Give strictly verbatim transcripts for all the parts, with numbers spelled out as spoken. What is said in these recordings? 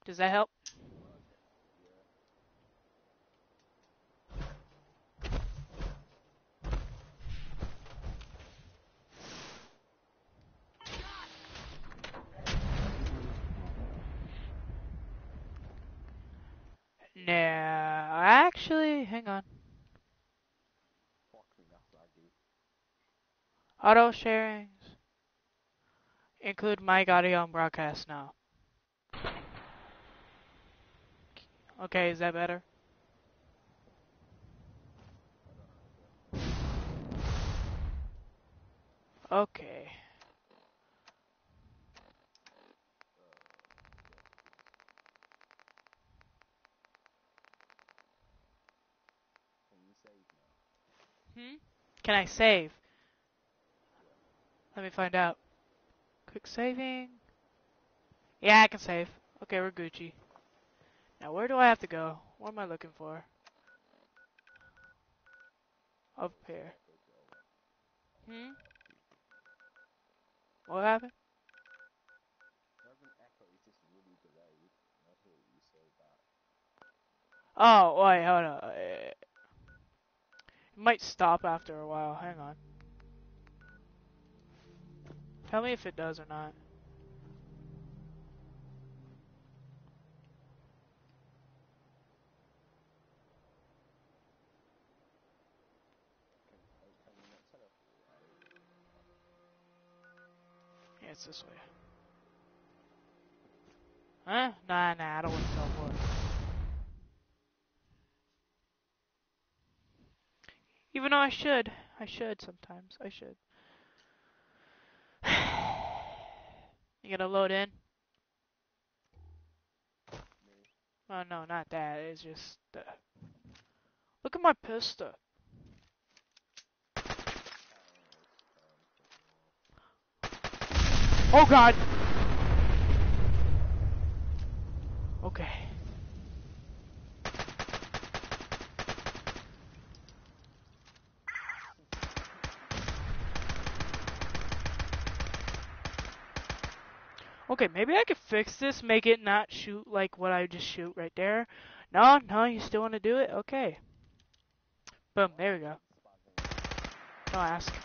Does that help? No, actually, hang on. Auto sharings include mic audio and broadcast now. Okay, is that better? Okay. Hmm? Can I save? Let me find out. Quick saving. Yeah, I can save. Okay, we're Gucci. Now, where do I have to go? What am I looking for? Up here. Hmm? What happened? Oh, wait, hold on. It might stop after a while. Hang on. Tell me if it does or not. Yeah, it's this way. Huh? Nah, nah, I don't want to teleport. Even though I should. I should sometimes. I should. You gonna load in? Oh, no, not that. It's just... Uh... Look at my pistol. Oh, God! Okay. Okay, maybe I could fix this, make it not shoot like what I just shoot right there. No, no, you still want to do it? Okay. Boom, there we go. Don't ask.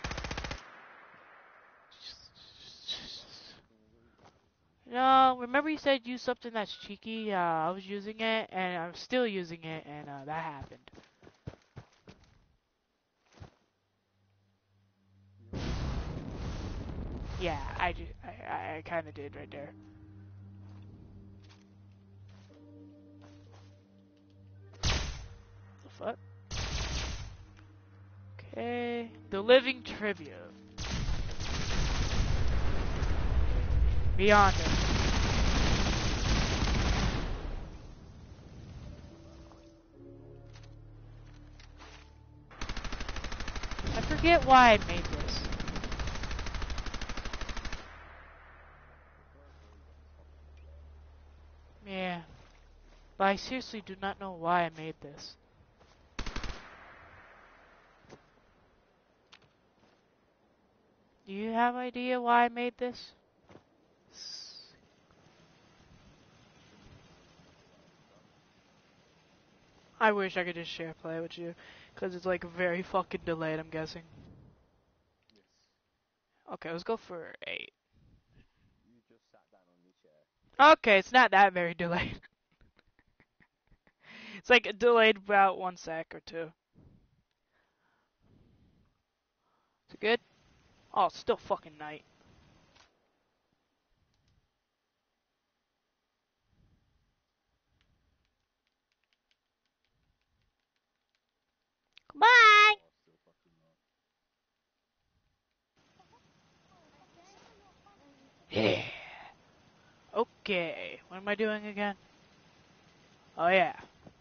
No, remember you said use something that's cheeky? Uh, I was using it, and I'm still using it, and uh, that happened. Yeah, I, ju I, I kind of did right there. The fuck? Okay. The Living Tribute. Beyond it. I forget why I made this. Yeah. But I seriously do not know why I made this. Do you have idea why I made this? I wish I could just share play with you, because it's like very fucking delayed, I'm guessing. Okay, let's go for eight. Okay, it's not that very delayed. It's like delayed about one sec or two. Is it good? Oh, it's still fucking night. Come on! Yeah. Okay, what am I doing again? Oh yeah.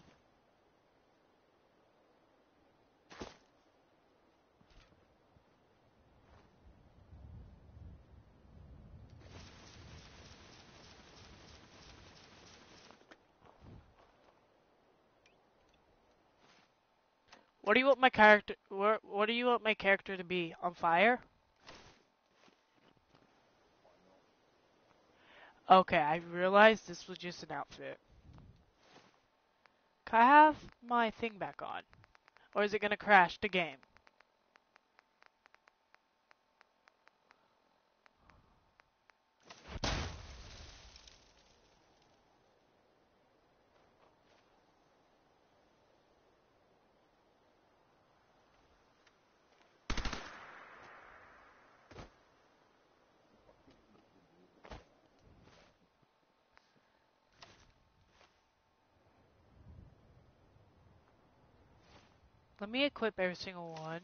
What do you want my character? What What do you want my character to be? On fire? Okay, I realized this was just an outfit. Can I have my thing back on? Or is it gonna crash the game? Let me equip every single one.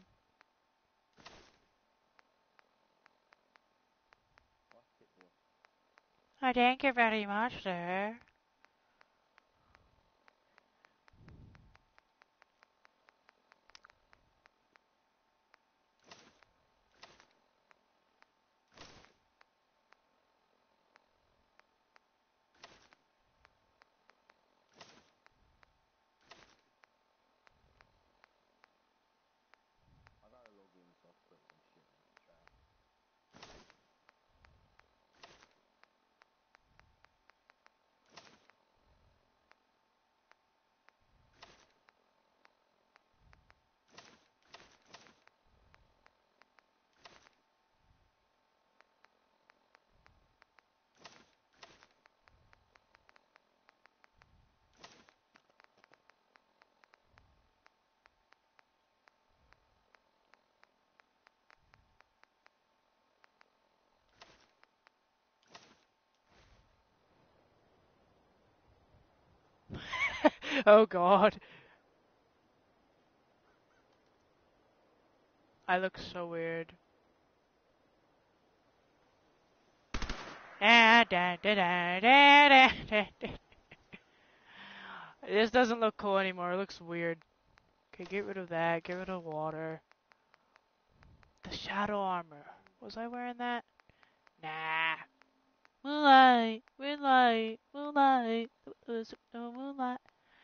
Oh, thank you very much, sir. Oh god. I look so weird. This doesn't look cool anymore. It looks weird. Okay, get rid of that. Get rid of water. The shadow armor. Was I wearing that? Nah. Moonlight, moonlight, moonlight, no moonlight.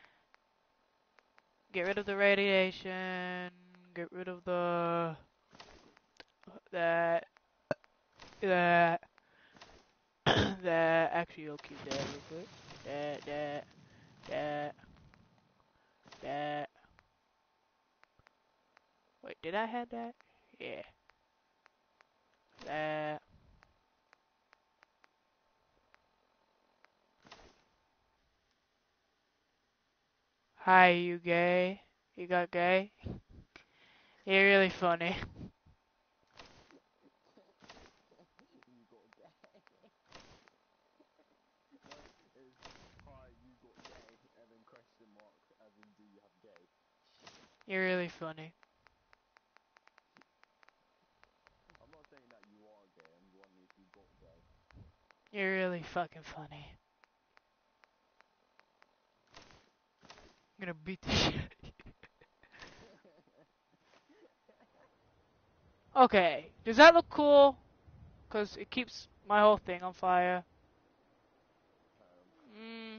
Get rid of the radiation. Get rid of the that that that. Actually, I'll keep that real quick. That that that that. Wait, did I have that? Yeah. That. Hi, you gay? You got gay? You're really funny. You're really funny. You're really fucking funny. I'm gonna beat the shit. Okay, does that look cool? Cause it keeps my whole thing on fire. Mm.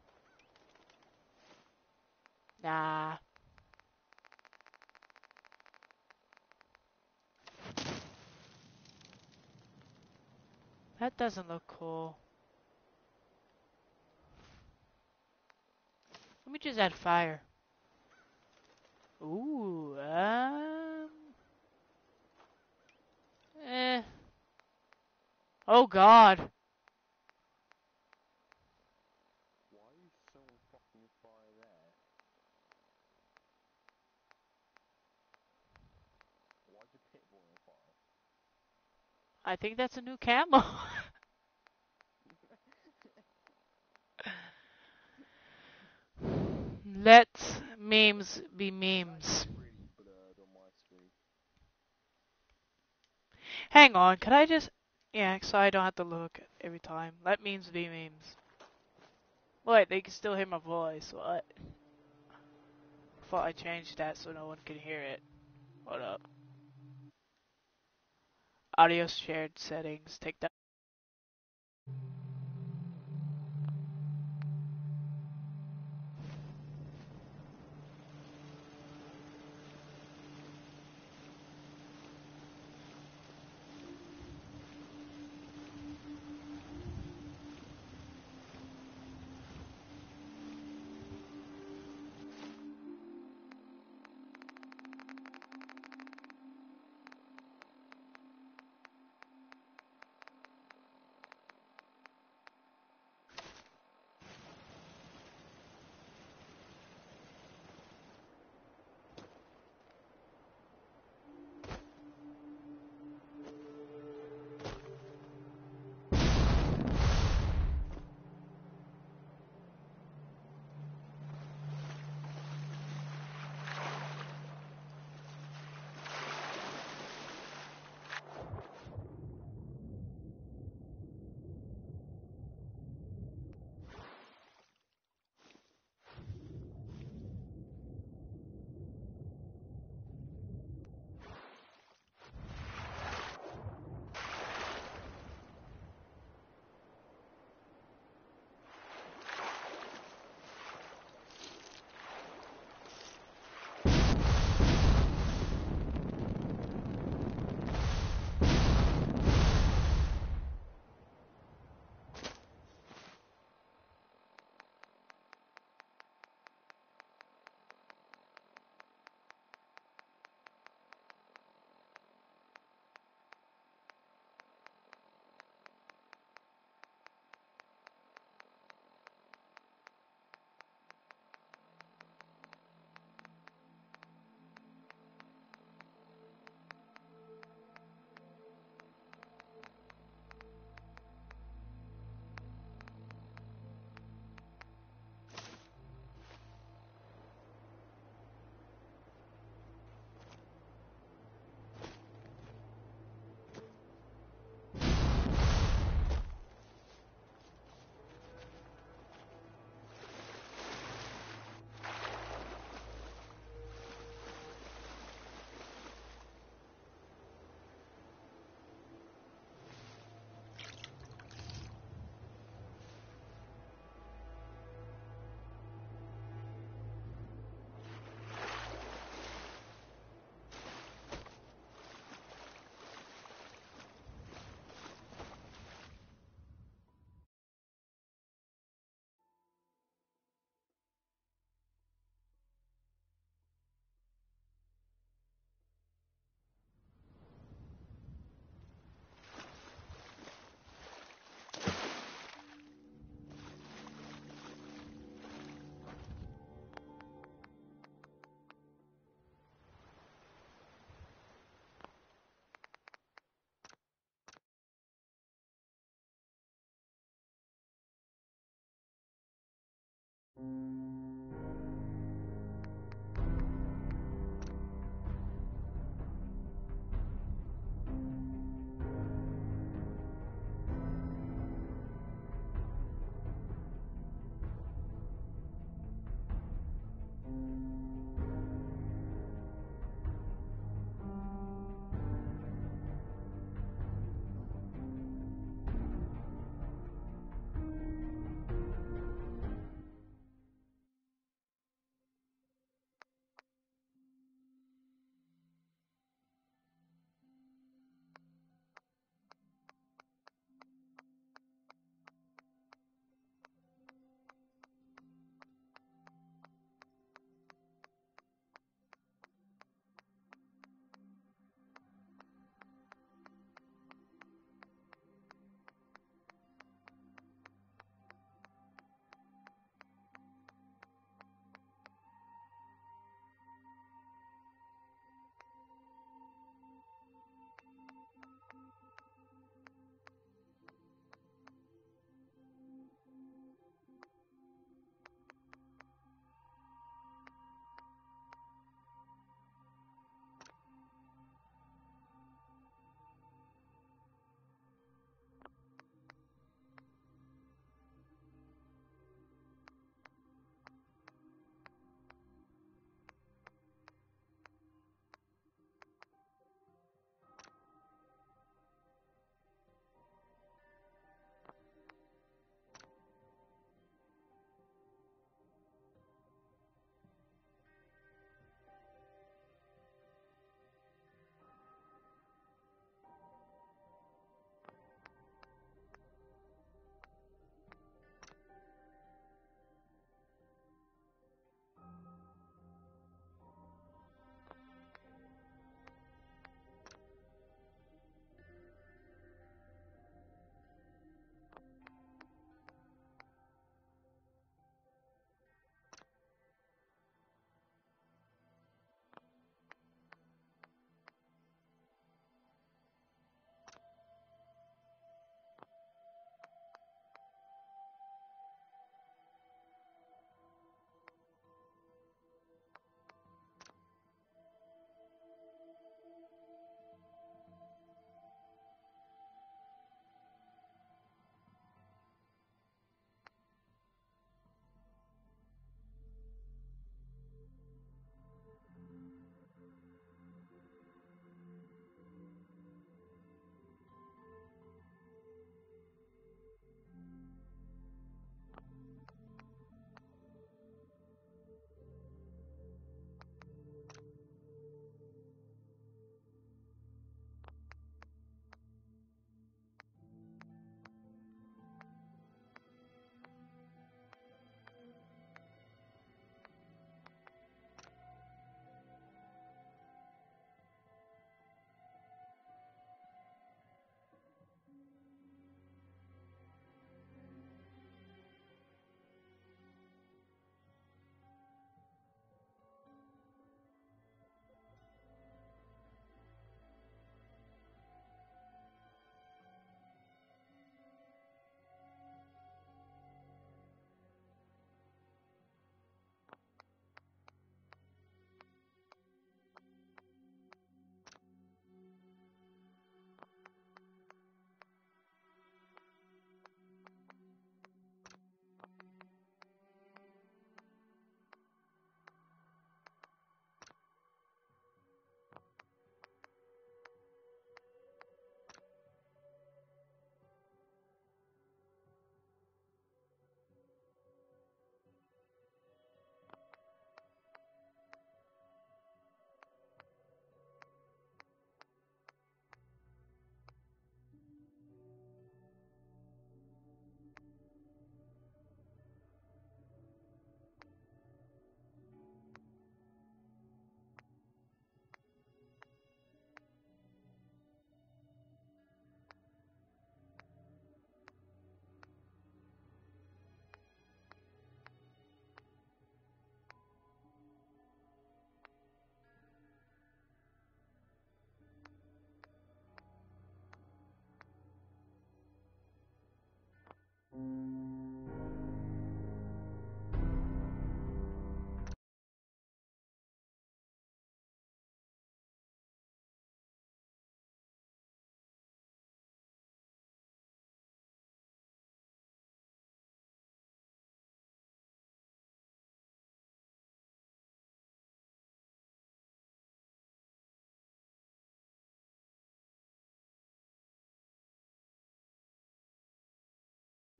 Nah. That doesn't look cool. Let me just add fire. Ooh, um... Eh. Oh god. I think that's a new camo. Let memes be memes. Hang on, could I just... Yeah, so I don't have to look every time. Let memes be memes. Wait, they can still hear my voice, what? Thought I changed that so no one can hear it. Hold up. Audio shared settings, take that.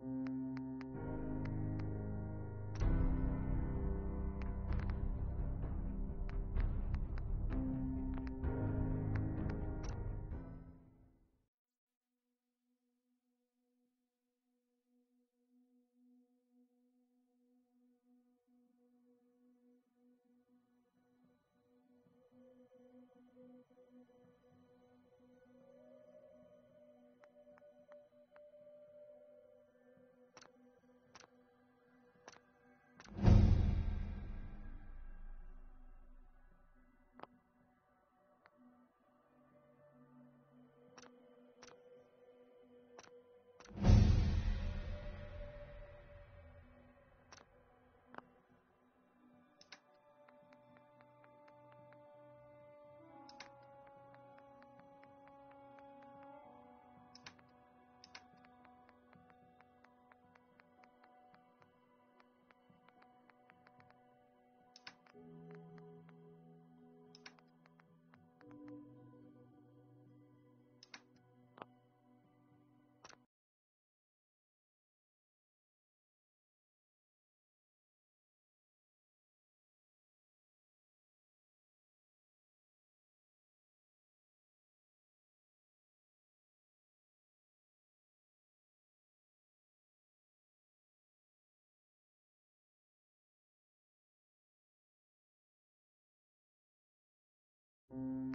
you